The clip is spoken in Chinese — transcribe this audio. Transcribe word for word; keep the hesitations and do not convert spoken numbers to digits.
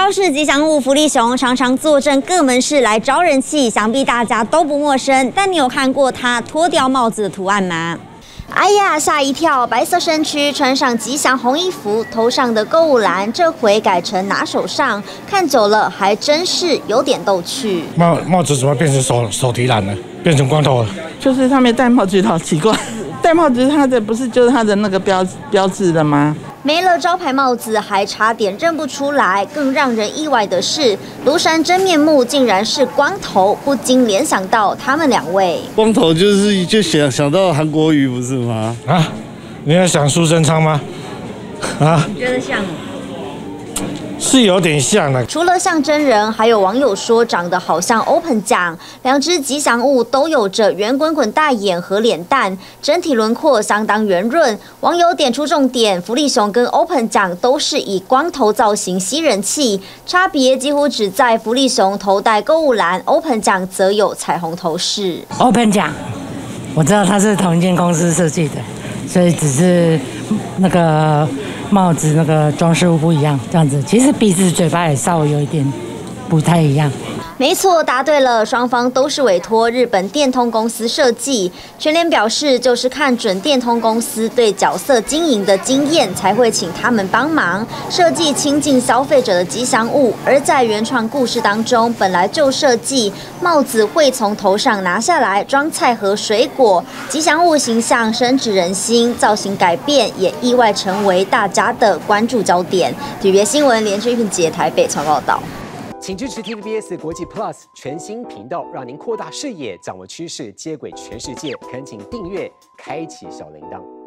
超市吉祥物福利熊常常坐镇各门市来招人气，想必大家都不陌生。但你有看过它脱掉帽子的图案吗？哎呀，吓一跳！白色身躯，穿上吉祥红衣服，头上的购物篮这回改成拿手上，看久了还真是有点逗趣。 帽帽子怎么变成手手提篮了？变成光头了？ 就是他没戴帽子，好奇怪。戴帽子，它的不是就是它的那个标标志的吗？ 没了招牌帽子，还差点认不出来。更让人意外的是，庐山真面目竟然是光头，不禁联想到他们两位。 光头就是就想想到韩国瑜不是吗？ 啊，你要想苏贞昌吗？啊？ 你觉得像吗？ 是有点像的。 除了像真人，还有网友说长得好像 Open 奖。两只吉祥物都有着圆滚滚大眼和脸蛋，整体轮廓相当圆润。网友点出重点，福利熊跟 Open 奖都是以光头造型吸人气，差别几乎只在福利熊头戴购物篮 ，Open 奖则有彩虹头饰。 Open 奖，我知道它是同一间公司设计的，所以只是那个帽子那个装饰物不一样，这样子。其实鼻子、嘴巴也稍微有一点不太一样。 没错，答对了，双方都是委托日本电通公司设计。全联表示，就是看准电通公司对角色经营的经验，才会请他们帮忙设计亲近消费者的吉祥物。而在原创故事当中，本来就设计帽子会从头上拿下来装菜和水果，吉祥物形象深植人心，造型改变也意外成为大家的关注焦点。体育新闻连续一品节台北传报道。 请支持 T V B S 国际 Plus 全新频道，让您扩大视野，掌握趋势，接轨全世界。恳请订阅，开启小铃铛。